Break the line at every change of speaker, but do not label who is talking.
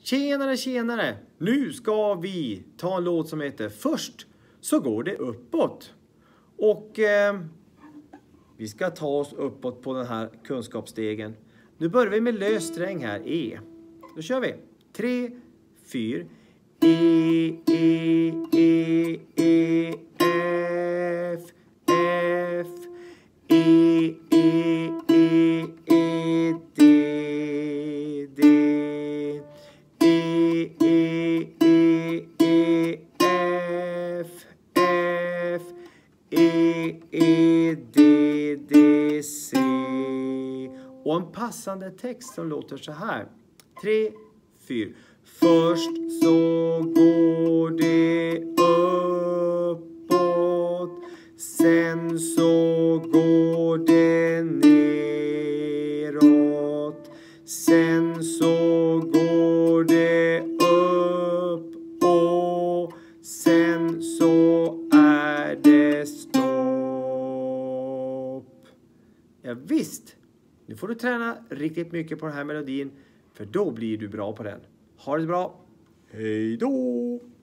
Tjenare, tjenare! Nu ska vi ta en låt som heter Först så går det uppåt. Och vi ska ta oss uppåt på den här kunskapsstegen. Nu börjar vi med lös sträng här, E. Då kör vi. 3, 4. E, E, E, E, F, F. E, E, E, E, D, D. E, E, E, E, F, F. E, E, D, D, C. Och en passande text som låter så här. 3, 4. Först så går det uppåt. Sen så går det neråt. Sen så går det upp. Och sen så är det stopp. Ja, visst. Nu får du träna riktigt mycket på den här melodin. För då blir du bra på den. Ha det bra. Hej då!